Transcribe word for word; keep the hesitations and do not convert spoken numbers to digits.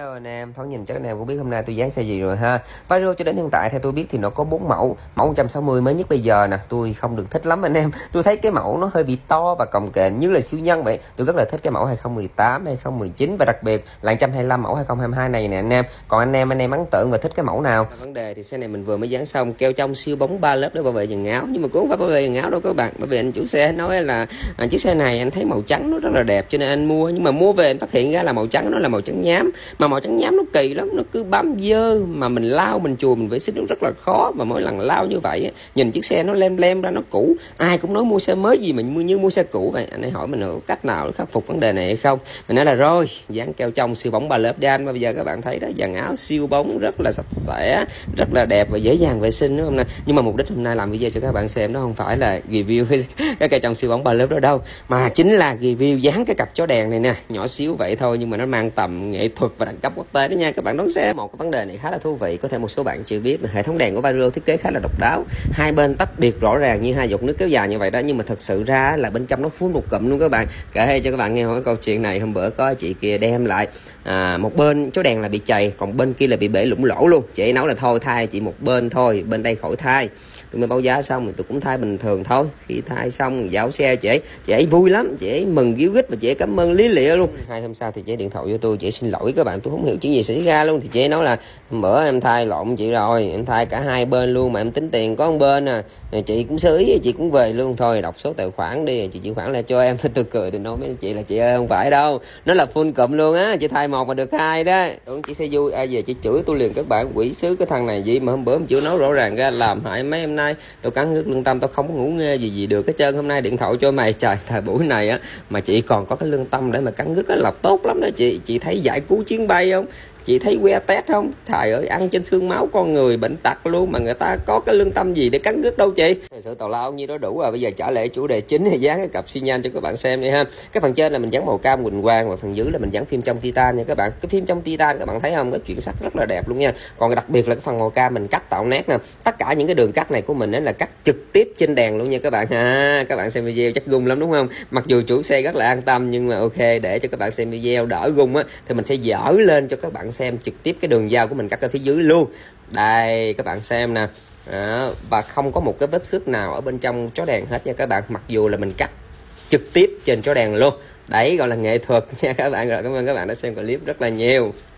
Hello anh em, thoáng nhìn chắc anh em cũng biết hôm nay tôi dán xe gì rồi ha. Vario cho đến hiện tại theo tôi biết thì nó có bốn mẫu. Mẫu một trăm sáu mươi mới nhất bây giờ nè, tôi không được thích lắm anh em. Tôi thấy cái mẫu nó hơi bị to và cồng kềnh như là siêu nhân vậy. Tôi rất là thích cái mẫu hai không một tám, hai không một chín và đặc biệt là một trăm hai mươi lăm mẫu hai không hai hai này nè anh em. Còn anh em anh em ấn tượng và thích cái mẫu nào? Vấn đề thì xe này mình vừa mới dán xong, keo trong siêu bóng ba lớp để bảo vệ dàn áo, nhưng mà cũng không phải bảo vệ dàn áo đâu các bạn. Bởi vì anh chủ xe nói là à, chiếc xe này anh thấy màu trắng nó rất là đẹp cho nên anh mua, nhưng mà mua về anh phát hiện ra là màu trắng nó là màu trắng nhám, mà màu trắng nhám nó kỳ lắm, nó cứ bám dơ mà mình lau mình chùi mình vệ sinh nó rất là khó, và mỗi lần lau như vậy nhìn chiếc xe nó lem lem ra, nó cũ. Ai cũng nói mua xe mới gì mà như mua xe cũ vậy. Anh ấy hỏi mình có cách nào để khắc phục vấn đề này hay không, mình nói là rồi dán keo trong siêu bóng ba lớp để anh. Mà bây giờ các bạn thấy đó, dàn áo siêu bóng rất là sạch sẽ, rất là đẹp và dễ dàng vệ sinh đúng không nè. Nhưng mà mục đích hôm nay làm video cho các bạn xem nó không phải là review cái keo trong siêu bóng ba lớp đó đâu, mà chính là review dán cái cặp chó đèn này nè, nhỏ xíu vậy thôi nhưng mà nó mang tầm nghệ thuật và đẳng cấp quốc tế đó nha các bạn. Đón xe một cái vấn đề này khá là thú vị, có thể một số bạn chưa biết là hệ thống đèn của Vario thiết kế khá là độc đáo, hai bên tách biệt rõ ràng như hai giọt nước kéo dài như vậy đó, nhưng mà thật sự ra là bên trong nó phun một cụm luôn các bạn. Kể cho các bạn nghe cái câu chuyện này, hôm bữa có chị kia đem lại à, một bên chó đèn là bị chày, còn bên kia là bị bể lủng lỗ luôn. Chị ấy nói là thôi thay chị một bên thôi, bên đây khỏi thay. Tôi mới báo giá xong thì tôi cũng thay bình thường thôi. Khi thay xong dạo xe chị ấy chị ấy vui lắm, chị ấy mừng ríu rít và chị ấy cảm ơn lý lịa luôn. Hai hôm sau thì chị ấy điện thoại cho tôi, chị ấy xin lỗi các bạn, tôi không hiểu chuyện gì xảy ra luôn. Thì chị ấy nói là bữa em thay lộn chị rồi, em thay cả hai bên luôn mà em tính tiền có một bên à, chị cũng sơ ý, chị cũng về luôn. Thôi đọc số tài khoản đi, chị chuyển khoản lại cho em. Tôi cười, tôi nói với chị là chị ơi không phải đâu, nó là full cụm luôn á, chị thay một mà được hai đó. Đúng, chị sẽ vui. Ai về chị chửi tôi liền các bạn, quỷ sứ cái thằng này gì mà hôm bữa em chịu nói rõ ràng ra làm hại mấy em nay. Tôi cắn nước lương tâm, tôi không có ngủ nghe gì gì được hết trơn. Hôm nay điện thoại cho mày, trời thời buổi này á mà chị còn có cái lương tâm để mà cắn nước là tốt lắm đó chị. Chị thấy giải cứu chuyến bay không? Chị thấy que tét không? Trời ơi, ăn trên xương máu con người, bệnh tật luôn mà người ta có cái lương tâm gì để cắn rứt đâu chị. Sự tào lao như đó đủ rồi. Bây giờ trở lại chủ đề chính thì dán cái cặp xi nhan cho các bạn xem đi ha. Cái phần trên là mình dán màu cam quỳnh quang và phần dưới là mình dán phim trong titan nha các bạn. Cái phim trong titan các bạn thấy không? Cái chuyển sắc rất là đẹp luôn nha. Còn đặc biệt là cái phần màu cam mình cắt tạo nét nè. Tất cả những cái đường cắt này của mình là cắt trực tiếp trên đèn luôn nha các bạn ha. Các bạn xem video chắc gung lắm đúng không? Mặc dù chủ xe rất là an tâm nhưng mà ok, để cho các bạn xem video đỡ gung á thì mình sẽ dở lên cho các bạn xem trực tiếp cái đường dao của mình cắt ở phía dưới luôn. Đây các bạn xem nè. Đó, và không có một cái vết xước nào ở bên trong chó đèn hết nha các bạn, mặc dù là mình cắt trực tiếp trên chó đèn luôn. Đấy gọi là nghệ thuật nha các bạn. Rồi cảm ơn các bạn đã xem clip rất là nhiều.